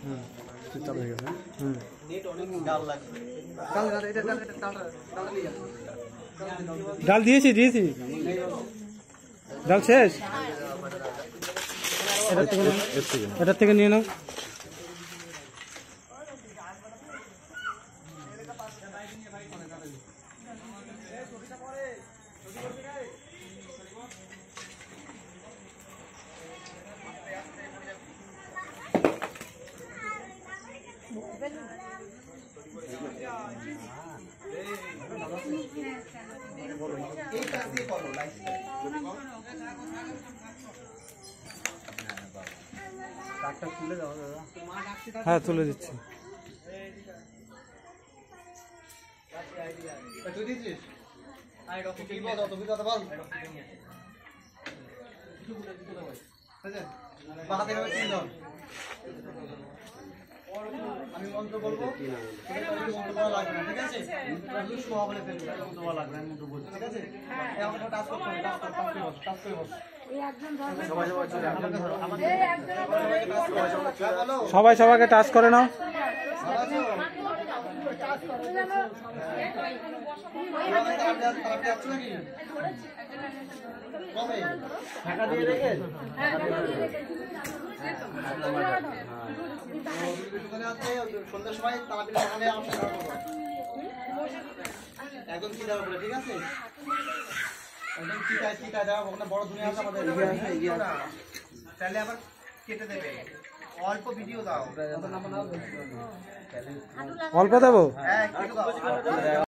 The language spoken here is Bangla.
চালু হয়ে গেছে। ডাল দিয়েছি ডাল শেষ। এটার থেকে নিয়ে নাও। হ্যাঁ তুলে দিচ্ছি। আমি মন্ত্র বলবো, মন্ত্র বলা লাগবে না, ঠিক আছে? শোয়া বলে ফেলবে, মন্ত্র বলা লাগবে না, মন্ত্র বলছি, ঠিক আছে? আমাকে টাচ করতে হবে, টাচ করে বস। সবাই সবাইকে টাচ করে নাও। সন্ধ্যার সময় একদম চিটা উপরে, ঠিক আছে? একদম চিটা দেওয়া, ওখানে বড় দুনিয়া আছে আমাদের। তাহলে আবার কেটে দেবে, অল্প ভিডিও দাও। অল্প দেবো। হ্যাঁ, কেটে দাও।